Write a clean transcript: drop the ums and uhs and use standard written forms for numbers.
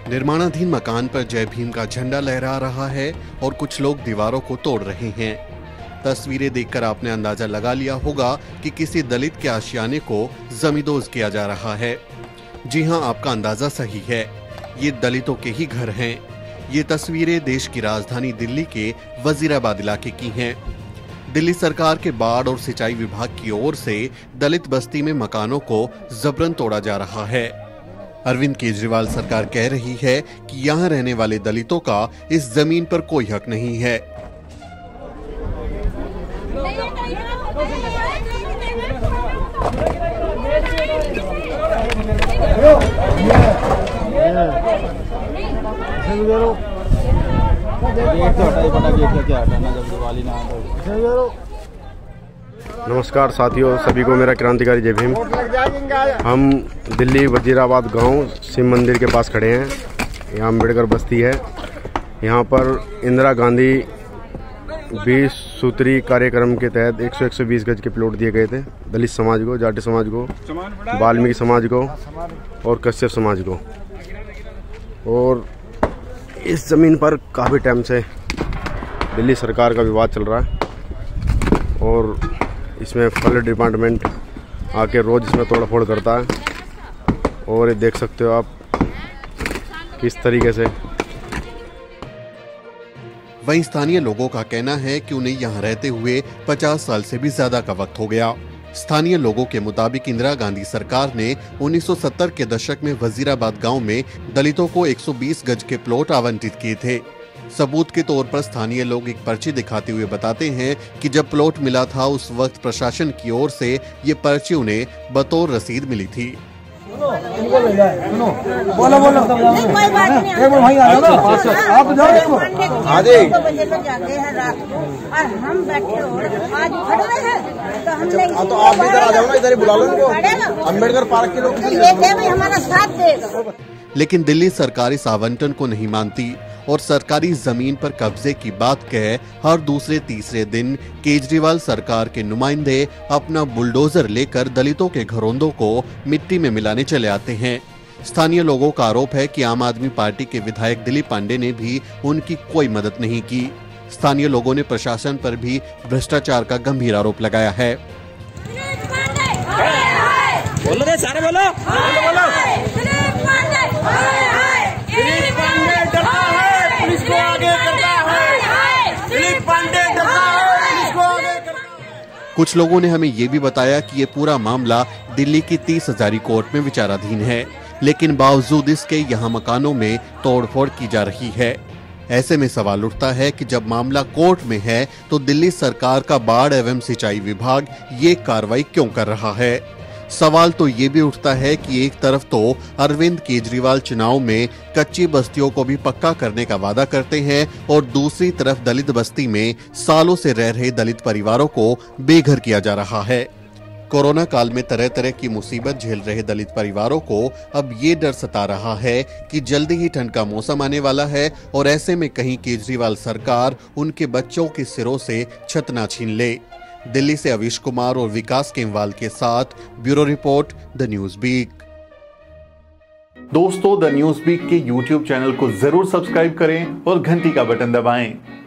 निर्माणाधीन मकान पर जय भीम का झंडा लहरा रहा है और कुछ लोग दीवारों को तोड़ रहे हैं। तस्वीरें देखकर आपने अंदाजा लगा लिया होगा कि किसी दलित के आशियाने को जमींदोज किया जा रहा है। जी हां, आपका अंदाजा सही है, ये दलितों के ही घर हैं। ये तस्वीरें देश की राजधानी दिल्ली के वजीराबाद इलाके की हैं। दिल्ली सरकार के बाढ़ और सिंचाई विभाग की ओर से दलित बस्ती में मकानों को जबरन तोड़ा जा रहा है। अरविंद केजरीवाल सरकार कह रही है कि यहाँ रहने वाले दलितों का इस जमीन पर कोई हक नहीं है। नमस्कार साथियों, सभी को मेरा क्रांतिकारी जय भीम। हम दिल्ली वजीराबाद गांव शिव मंदिर के पास खड़े हैं। यहाँ अम्बेडकर बस्ती है। यहाँ पर इंदिरा गांधी 20 सूत्री कार्यक्रम के तहत 120 गज के प्लॉट दिए गए थे दलित समाज को, जाट समाज को, वाल्मीकि समाज को और कश्यप समाज को। और इस ज़मीन पर काफ़ी टाइम से दिल्ली सरकार का विवाद चल रहा है और इसमें फॉरेस्ट डिपार्टमेंट आके रोज़ इसमें तोड़फोड़ करता है। और ये देख सकते हो आप किस तरीके से। वहीं स्थानीय लोगों का कहना है कि उन्हें यहाँ रहते हुए 50 साल से भी ज्यादा का वक्त हो गया। स्थानीय लोगों के मुताबिक इंदिरा गांधी सरकार ने 1970 के दशक में वजीराबाद गांव में दलितों को 120 गज के प्लॉट आवंटित किए थे। सबूत के तौर पर स्थानीय लोग एक पर्ची दिखाते हुए बताते हैं कि जब प्लॉट मिला था उस वक्त प्रशासन की ओर से ये पर्ची उन्हें बतौर रसीद मिली थी। बोलो बोलो नहीं, कोई बात नहीं। आप जाते हैं रात को और हम बैठे हो आज खड़े हैं तो हमने तो आप भी इधर आ जाओ ना, इधर ही बुला लो इनको। अम्बेडकर पार्क के लोग ये थे भाई हमारा साथ देगा। लेकिन दिल्ली सरकार इस आवंटन को नहीं मानती और सरकारी जमीन पर कब्जे की बात कह हर दूसरे तीसरे दिन केजरीवाल सरकार के नुमाइंदे अपना बुलडोजर लेकर दलितों के घरोंदों को मिट्टी में मिलाने चले आते हैं। स्थानीय लोगों का आरोप है कि आम आदमी पार्टी के विधायक दिलीप पांडे ने भी उनकी कोई मदद नहीं की। स्थानीय लोगों ने प्रशासन पर भी भ्रष्टाचार का गंभीर आरोप लगाया है। बोलो रे सारे बोलो, कुछ लोगों ने हमें ये भी बताया कि ये पूरा मामला दिल्ली की 30 हजारी कोर्ट में विचाराधीन है, लेकिन बावजूद इसके यहाँ मकानों में तोड़फोड़ की जा रही है। ऐसे में सवाल उठता है कि जब मामला कोर्ट में है तो दिल्ली सरकार का बाढ़ एवं सिंचाई विभाग ये कार्रवाई क्यों कर रहा है। सवाल तो ये भी उठता है कि एक तरफ तो अरविंद केजरीवाल चुनाव में कच्ची बस्तियों को भी पक्का करने का वादा करते हैं और दूसरी तरफ दलित बस्ती में सालों से रह रहे दलित परिवारों को बेघर किया जा रहा है। कोरोना काल में तरह तरह की मुसीबत झेल रहे दलित परिवारों को अब ये डर सता रहा है कि जल्दी ही ठंड का मौसम आने वाला है और ऐसे में कहीं केजरीवाल सरकार उनके बच्चों के सिरों से छत ना छीन ले। दिल्ली से अविश कुमार और विकास केमवाल के साथ bureau report, the News Week. दोस्तों, द न्यूज वीक के YouTube चैनल को जरूर सब्सक्राइब करें और घंटी का बटन दबाएं।